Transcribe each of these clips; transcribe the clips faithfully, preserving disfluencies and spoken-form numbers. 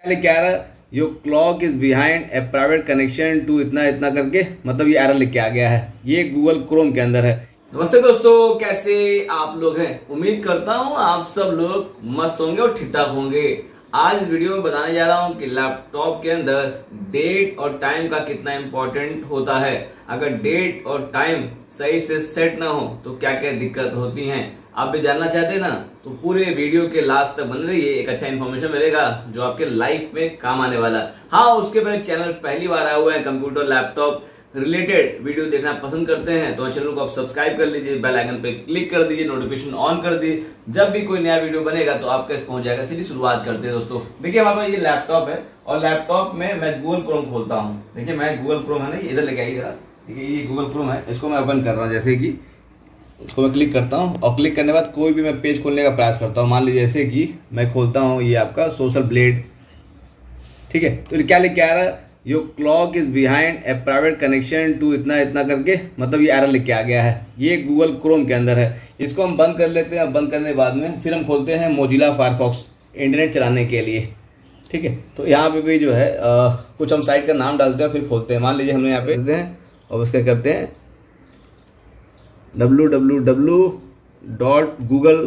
क्या रहा your clock is behind a private connection to इतना इतना करके, मतलब ये एरर लिख के आ गया है। ये गूगल क्रोम के अंदर है। नमस्ते दोस्तों, कैसे आप लोग हैं? उम्मीद करता हूं आप सब लोग मस्त होंगे और ठीक ठाक होंगे। आज इस वीडियो में बताने जा रहा हूं कि लैपटॉप के अंदर डेट और टाइम का कितना इंपॉर्टेंट होता है। अगर डेट और टाइम सही से सेट ना हो तो क्या क्या दिक्कत होती हैं, आप भी जानना चाहते हैं ना, तो पूरे वीडियो के लास्ट तक बने रहिए। एक अच्छा इन्फॉर्मेशन मिलेगा जो आपके लाइफ में काम आने वाला है। हाँ, उसके पहले चैनल पहली बार आया हुआ है, कंप्यूटर लैपटॉप रिलेटेड वीडियो देखना पसंद करते हैं तो चैनल को आप सब्सक्राइब कर लीजिए, बेल आइकन पे क्लिक कर दीजिए, नोटिफिकेशन ऑन कर दीजिए। जब भी कोई नया वीडियो बनेगा तो आपके पास पहुंच जाएगा। सीधी शुरुआत करते हैं दोस्तों। देखिए हमारे पास ये लैपटॉप है और लैपटॉप में मैं गूगल क्रोम खोलता हूँ। देखिए मैं गूगल क्रोम है ना, इधर लेके आइए जरा। देखिए ये गूगल क्रोम है, इसको मैं ओपन कर रहा हूँ। जैसे कि इसको मैं क्लिक करता हूँ और क्लिक करने के बाद कोई भी मैं पेज खोलने का प्रयास करता हूँ। मान लीजिए जैसे कि मैं खोलता हूँ ये आपका सोशल ब्लेड, ठीक है। तो क्या लिख के आ रहा है, your clock is behind a private connection to इतना इतना करके, मतलब ये एरर लिख के आ गया है। ये गूगल क्रोम के अंदर है। इसको हम बंद कर लेते हैं। बंद करने के बाद में फिर हम खोलते हैं मोजिला फायरफॉक्स इंटरनेट चलाने के लिए, ठीक है। तो यहाँ पे भी जो है आ, कुछ हम साइट का नाम डालते हैं फिर खोलते हैं। मान लीजिए हमने यहाँ पे देते हैं और उसका करते हैं W W W dot Google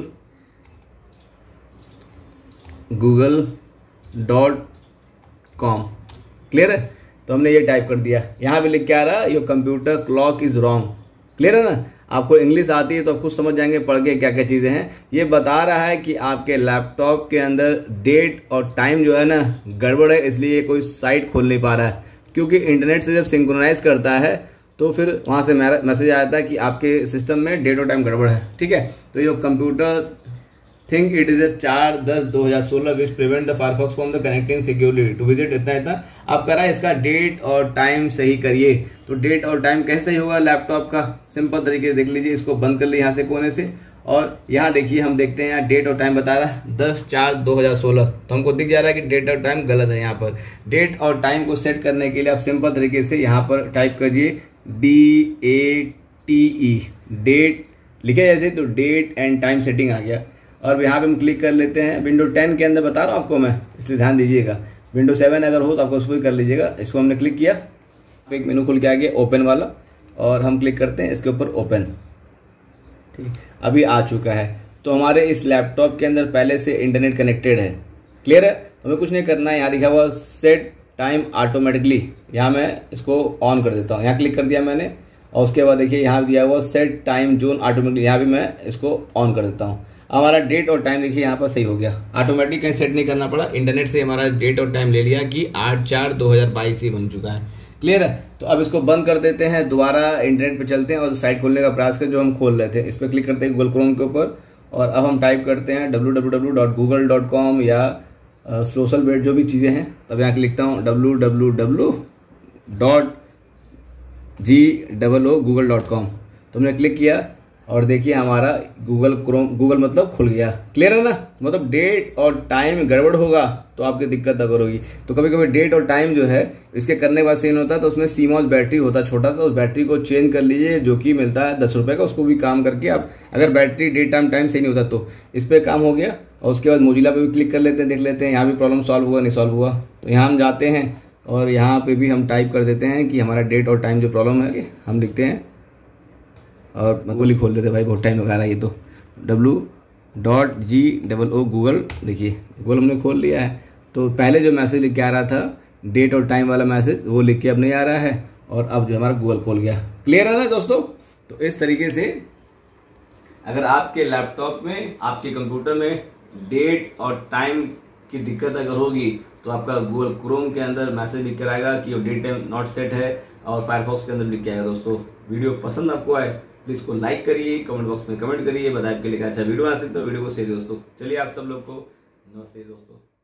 Google dot com. Clear है? तो हमने ये टाइप कर दिया। यहाँ पे लिख के आ रहा है your computer clock is wrong. Clear है ना? आपको इंग्लिश आती है तो आप खुद समझ जाएंगे पढ़ के क्या क्या चीजें हैं। ये बता रहा है कि आपके लैपटॉप के अंदर डेट और टाइम जो है ना गड़बड़ है, इसलिए कोई साइट खोल नहीं पा रहा है। क्योंकि इंटरनेट से जब सिंक्रोनाइज करता है तो फिर वहां से मैसेज आता है कि आपके सिस्टम में डेट और टाइम गड़बड़ है, ठीक है। तो ये computer think it is a चार दस दो हजार सोलह which prevent the Firefox from the connecting securely to visit इतना इतना। आप करा इसका डेट और टाइम सही करिए। तो डेट और टाइम कैसे सही होगा लैपटॉप का? सिंपल तरीके से देख लीजिए। इसको बंद कर लीजिए यहाँ से कोने से और यहाँ देखिए हम देखते हैं यहाँ डेट और टाइम बता रहा है दस चार दो हजार सोलह। तो हमको दिख जा रहा है कि डेट और टाइम गलत है। यहाँ पर डेट और टाइम को सेट करने के लिए आप सिंपल तरीके से यहाँ पर टाइप करिए D A T E, date लिखे जैसे, तो डेट एंड टाइम सेटिंग आ गया। और यहाँ पे हम क्लिक कर लेते हैं। विंडो टेन के अंदर बता रहा हूँ आपको मैं, इसलिए ध्यान दीजिएगा। विंडो सेवन अगर हो तो आपको उसको भी कर लीजिएगा। इसको हमने क्लिक किया, एक मेनू खुल के आ गया ओपन वाला, और हम क्लिक करते हैं इसके ऊपर ओपन, ठीक है। अभी आ चुका है। तो हमारे इस लैपटॉप के अंदर पहले से इंटरनेट कनेक्टेड है। क्लियर है? तो हमें कुछ नहीं करना है। यहाँ लिखा हुआ सेट टाइम ऑटोमेटिकली, यहाँ मैं इसको ऑन कर देता हूँ। यहाँ क्लिक कर दिया मैंने और उसके बाद देखिए यहाँ दिया हुआ सेट टाइम जोन ऑटोमेटिकली, यहाँ भी मैं इसको ऑन कर देता हूँ। हमारा डेट और टाइम देखिए यहाँ पर सही हो गया। ऑटोमेटिक कहीं सेट नहीं करना पड़ा, इंटरनेट से हमारा डेट और टाइम ले लिया कि आठ चार दो हजार बाईस ही बन चुका है। क्लियर है? तो अब इसको बंद कर देते हैं, दोबारा इंटरनेट पे चलते हैं और साइट खोलने का प्रयास करें जो हम खोल रहे थे। इस पर क्लिक करते हैं गूगल क्रोम के ऊपर और अब हम टाइप करते हैं W W W dot Google dot com या सोशल बेट जो भी चीजें हैं। तब यहाँ लिखता हूँ W W W dot G double O Google dot com. तो हमने क्लिक किया और देखिए हमारा गूगल क्रोम, गूगल मतलब खुल गया। क्लियर है ना? मतलब डेट और टाइम गड़बड़ होगा तो आपकी दिक्कत अगर होगी। तो कभी कभी डेट और टाइम जो है इसके करने के बाद सीन होता है, तो उसमें सीमॉस बैटरी होता है छोटा सा, उस बैटरी को चेंज कर लीजिए जो कि मिलता है दस रुपए का। उसको भी काम करके आप, अगर बैटरी डेट टाइम टाइम सही नहीं होता तो इस पर काम हो गया। और उसके बाद मोजिला पे भी क्लिक कर लेते हैं, देख लेते हैं यहाँ भी प्रॉब्लम सॉल्व हुआ नहीं सॉल्व हुआ। तो यहाँ हम जाते हैं और यहाँ पे भी हम टाइप कर देते हैं कि हमारा डेट और टाइम जो प्रॉब्लम है हम लिखते हैं और गूगल ही खोल लेते भाई, बहुत टाइम लगा रहा है ये। तो W dot G double O Google, देखिए गूगल हमने खोल लिया है। तो पहले जो मैसेज लिख के आ रहा था डेट और टाइम वाला मैसेज, वो लिख के अब नहीं आ रहा है और अब जो हमारा गूगल खोल गया। क्लियर है ना दोस्तों? तो इस तरीके से अगर आपके लैपटॉप में, आपके कंप्यूटर में डेट और टाइम की दिक्कत अगर होगी तो आपका गूगल क्रोम के अंदर मैसेज लिख कर आएगा कि डेट टाइम नॉट सेट है, और फायरफॉक्स के अंदर लिख के आएगा। दोस्तों वीडियो पसंद आपको आए प्लीज को लाइक करिए, कमेंट बॉक्स में कमेंट करिए, बताइए आपके लिए अच्छा वीडियो बना सकते हो, वीडियो को शेयर दोस्तों। चलिए आप सब लोग को नमस्ते दोस्तों।